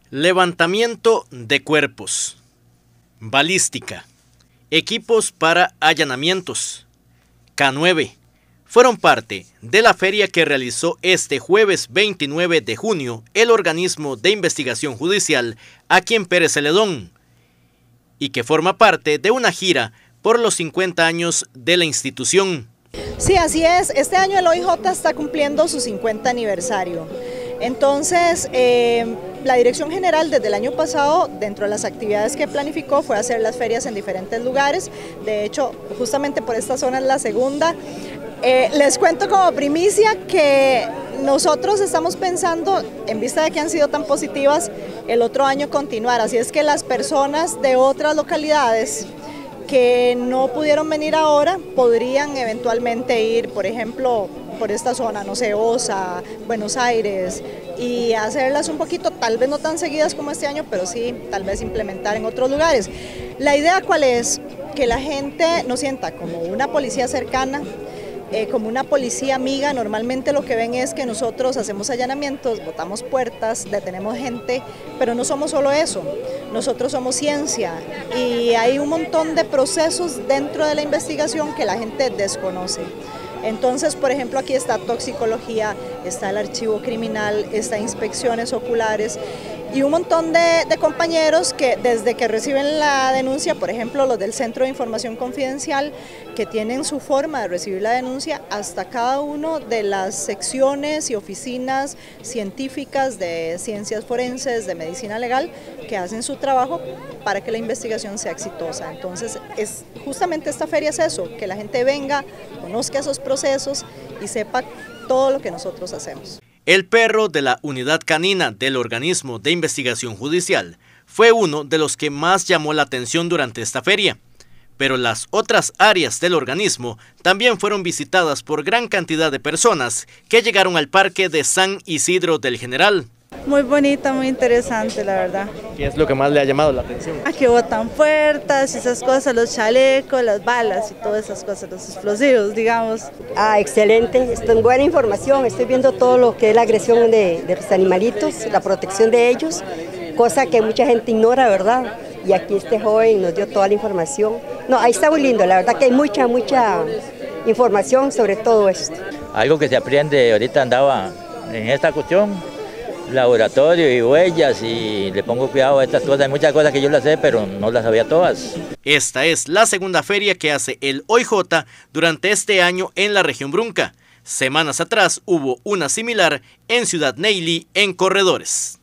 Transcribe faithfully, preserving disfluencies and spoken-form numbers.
Levantamiento de cuerpos, balística, equipos para allanamientos, K nueve, fueron parte de la feria que realizó este jueves veintinueve de junio el organismo de investigación judicial aquí en Pérez Celedón y que forma parte de una gira por los cincuenta años de la institución. Sí, así es. Este año el O I J está cumpliendo su cincuenta aniversario. Entonces, eh, la Dirección General desde el año pasado, dentro de las actividades que planificó, fue hacer las ferias en diferentes lugares. De hecho, justamente por esta zona es la segunda. Eh, les cuento como primicia que nosotros estamos pensando, en vista de que han sido tan positivas, el otro año continuar. Así es que las personas de otras localidades que no pudieron venir ahora, podrían eventualmente ir, por ejemplo, por esta zona, no sé, Osa, Buenos Aires, y hacerlas un poquito, tal vez no tan seguidas como este año, pero sí, tal vez implementar en otros lugares. La idea ¿cuál es? Que la gente nos sienta como una policía cercana, Eh, como una policía amiga. Normalmente lo que ven es que nosotros hacemos allanamientos, botamos puertas, detenemos gente, pero no somos solo eso, nosotros somos ciencia y hay un montón de procesos dentro de la investigación que la gente desconoce. Entonces, por ejemplo, aquí está toxicología, está el archivo criminal, está inspecciones oculares y un montón de, de compañeros que desde que reciben la denuncia, por ejemplo los del Centro de Información Confidencial, que tienen su forma de recibir la denuncia, hasta cada uno de las secciones y oficinas científicas de ciencias forenses, de medicina legal, que hacen su trabajo para que la investigación sea exitosa. Entonces, es, justamente esta feria es eso, que la gente venga, conozca esos procesos y sepa todo lo que nosotros hacemos. El perro de la unidad canina del organismo de investigación judicial fue uno de los que más llamó la atención durante esta feria, pero las otras áreas del organismo también fueron visitadas por gran cantidad de personas que llegaron al parque de San Isidro del General. Muy bonita, muy interesante, la verdad. ¿Qué es lo que más le ha llamado la atención? A que botan puertas, esas cosas, los chalecos, las balas y todas esas cosas, los explosivos, digamos. Ah, excelente, esto es buena información, estoy viendo todo lo que es la agresión de, de los animalitos, la protección de ellos, cosa que mucha gente ignora, ¿verdad? Y aquí este joven nos dio toda la información. No, ahí está muy lindo, la verdad que hay mucha, mucha información sobre todo esto. Algo que se aprende, ahorita andaba en esta cuestión, laboratorio y huellas, y le pongo cuidado a estas cosas. Hay muchas cosas que yo las sé, pero no las sabía todas. Esta es la segunda feria que hace el O I J durante este año en la región Brunca. Semanas atrás hubo una similar en Ciudad Neyli, en Corredores.